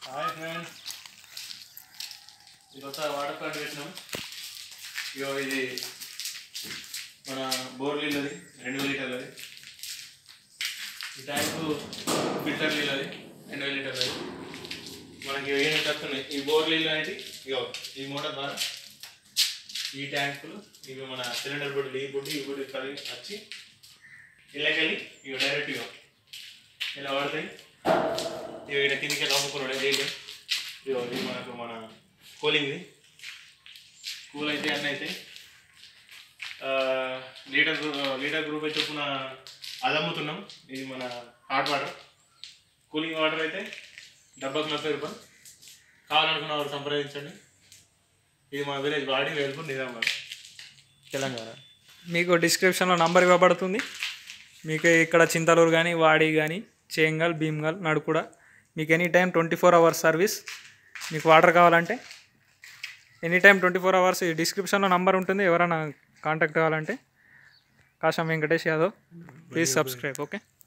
Hi friends, ఇది కొత్త water plant పెట్టినాం. ఇది మన బోర్ నీళ్ళది 2,000 లీటర్లది. ఈ ట్యాంకు ఫిల్టర్ నీళ్ళది 2,000 లీటర్లది. మనకి ఏమేమి వస్తున్నాయి ఈ బోర్ నీళ్ళు అనేది ఈ మోటార్ ద్వారా ఈ ట్యాంకులు ఇవి మన సిలిండర్ బుడ్లు ఈ బుడ్డి కలిగి వచ్చి ఇళ్ళకెళ్ళి ఇవి డైరెక్ట్ ఇలా పడతాయి. ఇవి ఇక్కడ కిందికి అమ్ముకున్నాడు డైలీ. ఇది మనకు మన కూలింగ్ది కూల్ అయితే అన్నీ అయితే లీటర్ గ్రూప్ అయితే చొప్పున అది అమ్ముతున్నాం. ఇది మన హాట్ వాటర్ కూలింగ్ వాటర్ అయితే డబ్బాకు 40 రూపాయలు. కావాలనుకున్న వారు సంప్రదించండి. ఇది మా విలేజ్ వాడి వేల్పూర్ నిజామాబాద్ తెలంగాణ. మీకు డిస్క్రిప్షన్లో నంబర్ ఇవ్వబడుతుంది. మీకు ఇక్కడ చింతలూరు కానీ వాడి కానీ చేంగల్ భీమ్గల్ నడుకుడ మీకు ఎనీ టైం 24 అవర్స్ సర్వీస్. మీకు వాటర్ కావాలంటే ఎనీ టైం 24 అవర్స్. ఈ డిస్క్రిప్షన్లో నంబర్ ఉంటుంది. ఎవరైనా కాంటాక్ట్ కావాలంటే Kasam Venkatesh Yadav. Please subscribe. Okay.